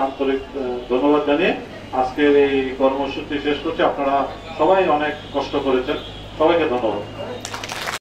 আন্তরিক ধন্যবাদ জানিয়ে আজকের এই কর্মসূচি শেষ করছি। আপনারা সবাই অনেক কষ্ট করেছেন, সবাইকে ধন্যবাদ।